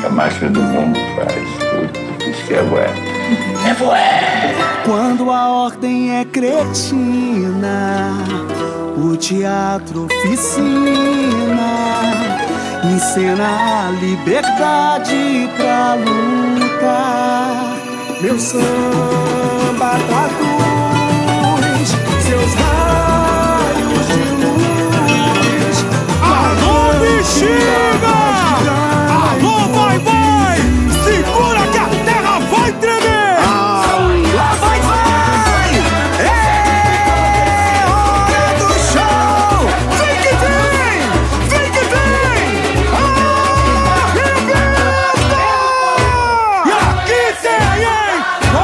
A máquina do mundo faz tudo. Isso que é bué. É bué! Quando a ordem é cretina, o teatro oficina encena a liberdade pra lutar. Meu samba traduz seus raios de luz. Alô, bexiga! Alô, vai, vai! Segura que a terra vai tremer! Lá vai, vai! É hora do show! Vem que vem! Vem que vem! Arrebenta! E aqui tem, hein?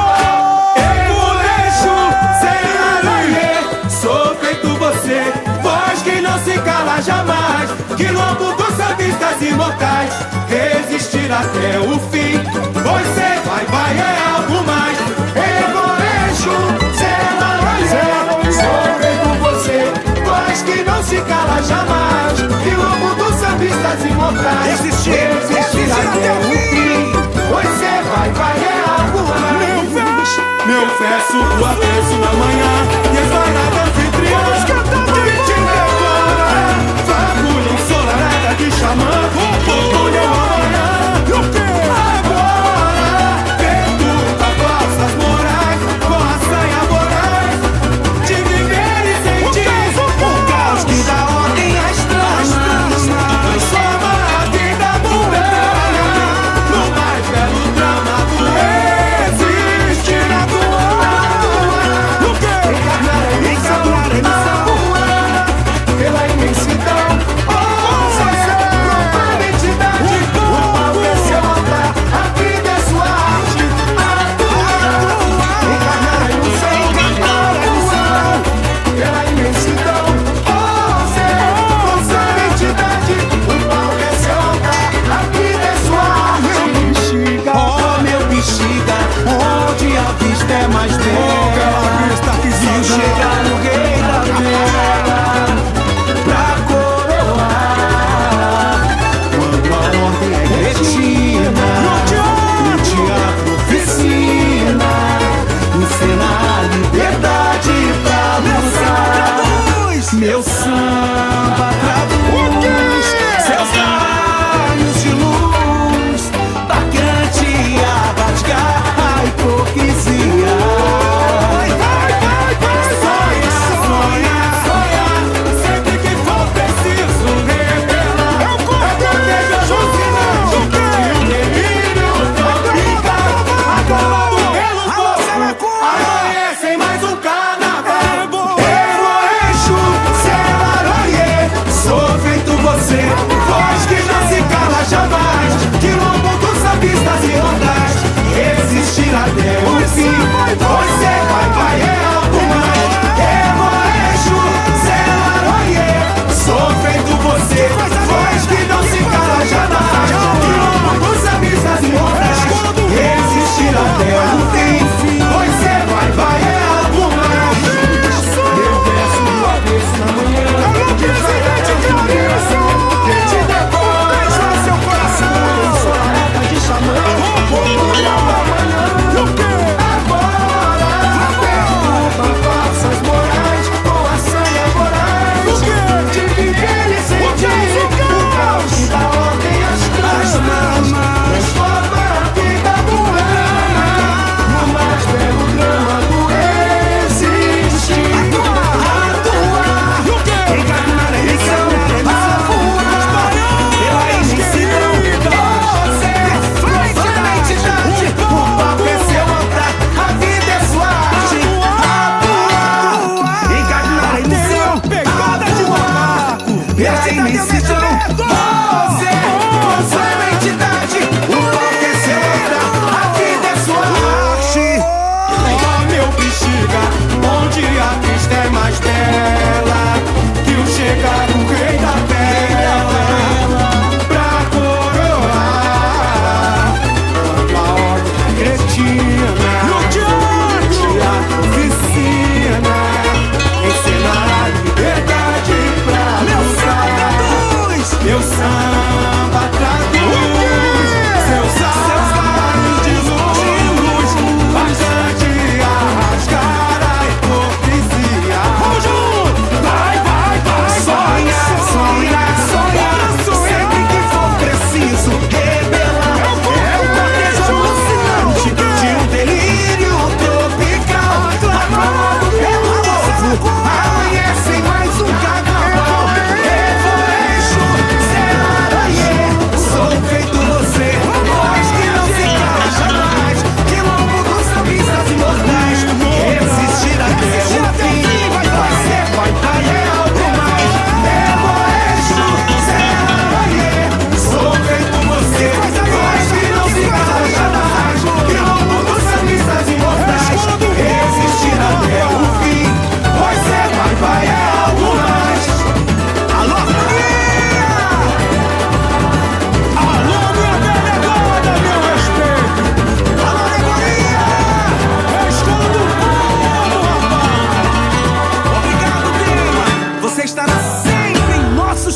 Emulejo, sem aranhê, sou feito você, voz que não se cala jamais, quilombo dos sambistas imortais, resistir até o fim, você vai, vai, é algo mais. Emulejo, sem aranhê, sou feito você, voz que não se cala jamais, quilombo dos sambistas imortais, resistir até o fim, você vai, vai, é algo mais. Meu verso, o avesso na manhã, e esbarrada anfitriã, que te devora, fagulha ensolarada de xamã, borbulha amanhã, agora, perturba falsas morais, com a sanha voraz, de viver e sentir, o caos que dá ordem às tramas, transforma a vida mundana, no mais belo drama do existir na tua.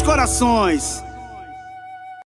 dos corações.